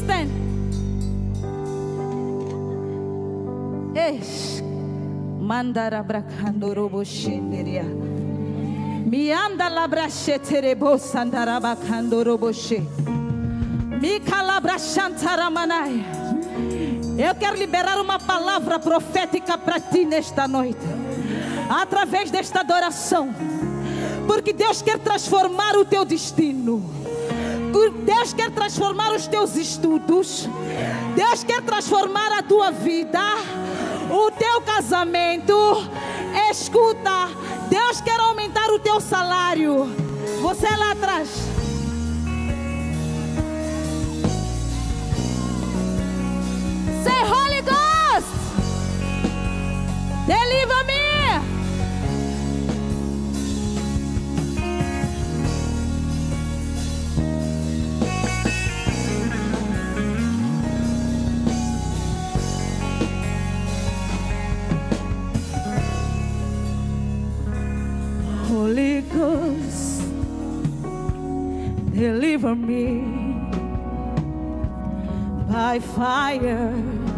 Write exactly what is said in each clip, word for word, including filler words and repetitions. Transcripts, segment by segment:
stand. Eish. Mandara brakando robo shenderia. Mianda labrashe terebo sandara bakando robo she. Mikalabra shantaramanai. Eu quero liberar uma palavra profética para ti nesta noite, através desta adoração, porque Deus quer transformar o teu destino, Deus quer transformar os teus estudos, Deus quer transformar a tua vida, o teu casamento. Escuta, Deus quer aumentar o teu salário. Você lá atrás. Say, Holy Ghost, deliver me. Holy Ghost, deliver me by fire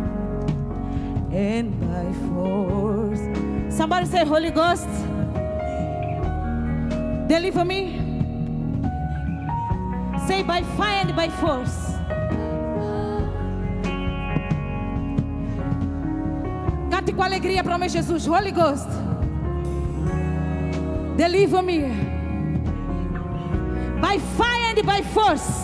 and by force. Somebody say, Holy Ghost, deliver me. Say, by fire and by force. Cante com alegria para o meu Jesus. Holy Ghost, deliver me by fire and by force.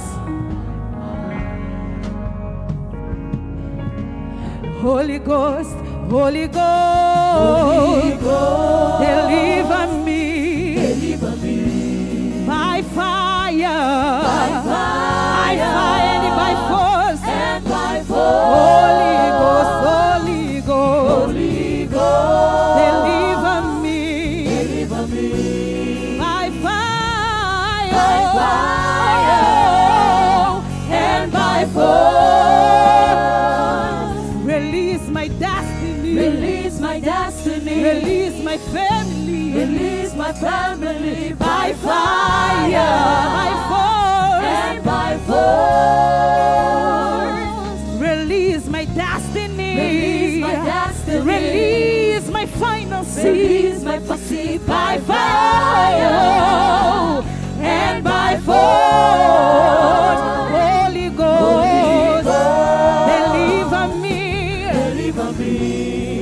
Holy Ghost, Holy Ghost, Holy Ghost, deliver me, deliver me by fire, by fire, by fire and by force, and by force. Holy Ghost, Holy Ghost, Holy Ghost, deliver me, deliver me by fire, by fire, and by force. Release my destiny, release my family, release my family by fire, by force, and by force. Release my destiny, release my destiny, release my finances, release my finances by fire and by force. Holy Ghost, deliver me, deliver me.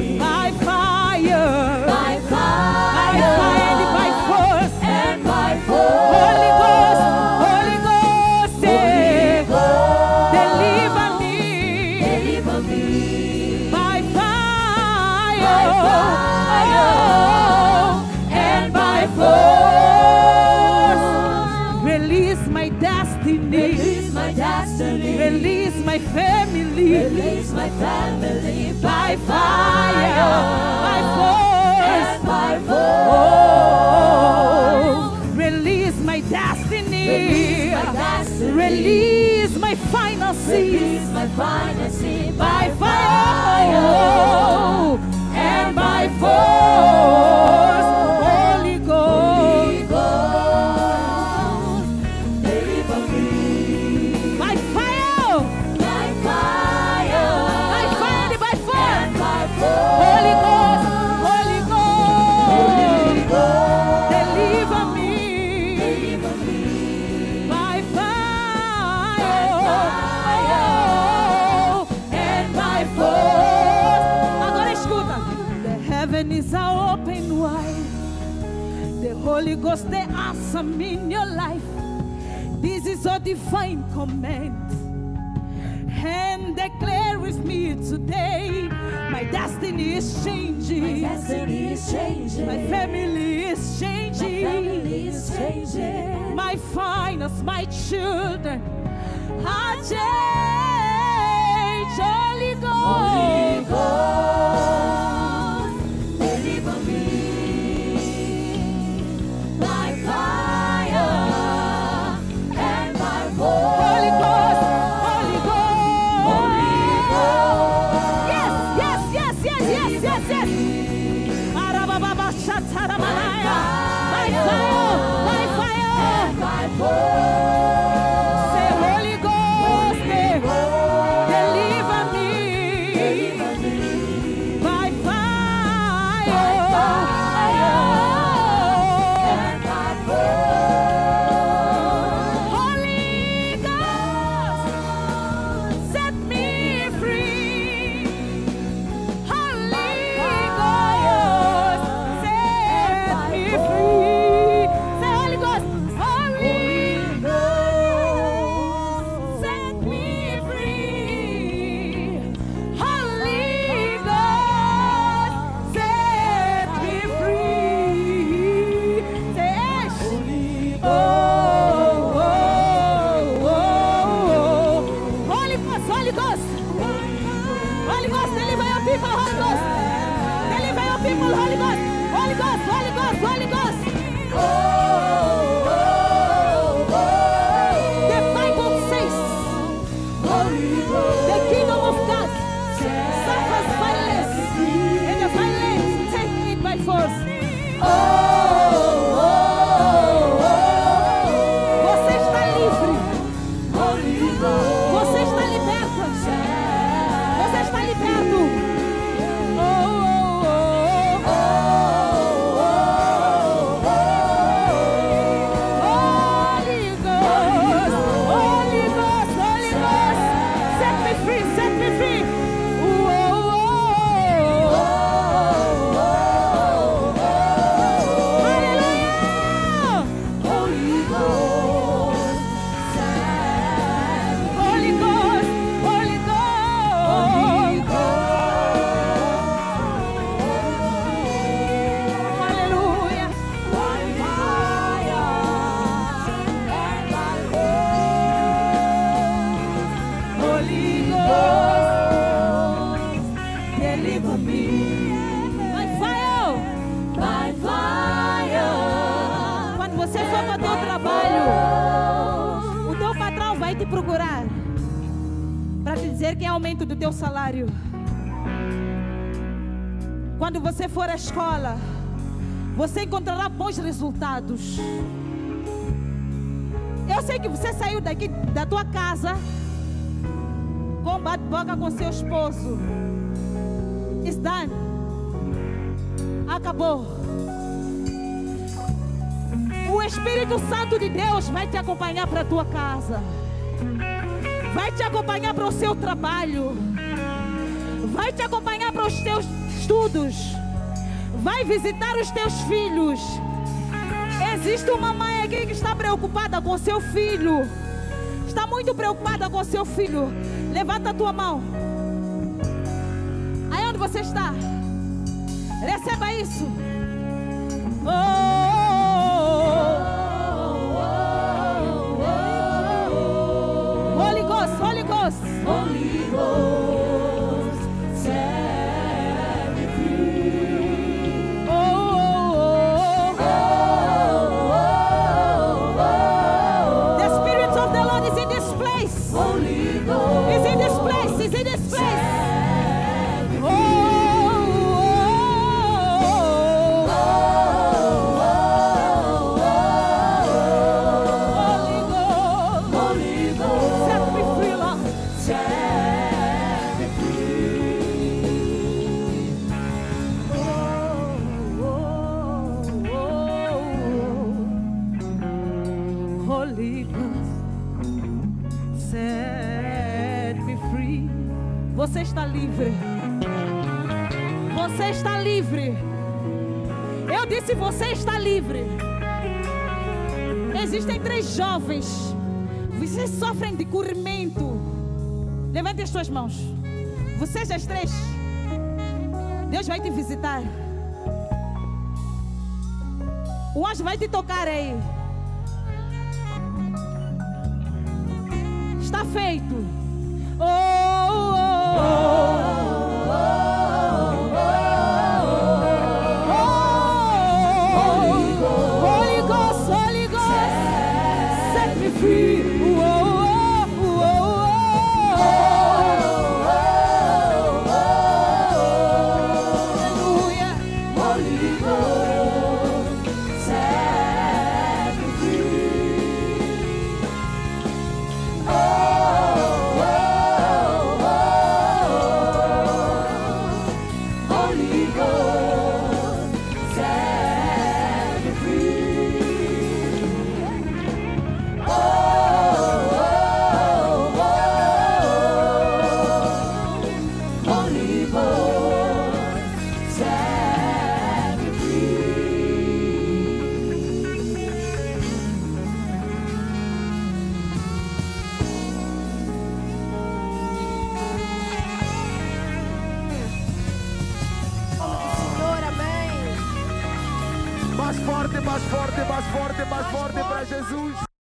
Release my family, release my family by fire, by force, and by force. Release my destiny, release my, destiny. Release my finances, release my finances by fire and by force. Holy Ghost, Holy Ghost, deliver me. Holy Ghost, Holy Ghost, Holy Ghost, deliver me, deliver me by fire, by fire and by force. Agora escuta. The heavens are open wide. The Holy Ghost, they answer me in your life. This is a divine command. And declare with me today, my destiny is changing. My destiny is changing. My family is changing. My family is changing. My finance, my children are changed. Holy Ghost, Holy Ghost, deliver me by fire and by force. Holy Ghost. Say, Holy Ghost, Procurar para te dizer que é aumento do teu salário. Quando você for à escola, você encontrará bons resultados. Eu sei que você saiu daqui da tua casa com bate-boca com seu esposo. It's done. Acabou. O Espírito Santo de Deus vai te acompanhar para a tua casa. Vai te acompanhar para o seu trabalho. Vai te acompanhar para os teus estudos. Vai visitar os teus filhos. Existe uma mãe aqui que está preocupada com seu filho. Está muito preocupada com seu filho. Levanta a tua mão. Aí onde você está? Receba isso. Oh! Holy Ghost, Holy Ghost, set me free. Oh, oh, oh, oh, oh. The Spirit of the Lord is in this place. Holy Ghost is in this place. Is in this place. Oh, oh, oh, oh, oh. Holy Ghost, Holy Ghost, set me free. Set me free. Oh, oh, oh. Holy Ghost, set me free. Você está livre. Você está livre. Eu disse, você está livre. Existem três jovens. Vocês sofrem de corrimento. Levante as suas mãos. Vocês as três, Deus vai te visitar. O anjo vai te tocar aí. Está feito. Oh, oh, oh. Holy Ghost, Holy Ghost, set me free. Mais forte, mais forte, mais forte, mais forte para Jesus.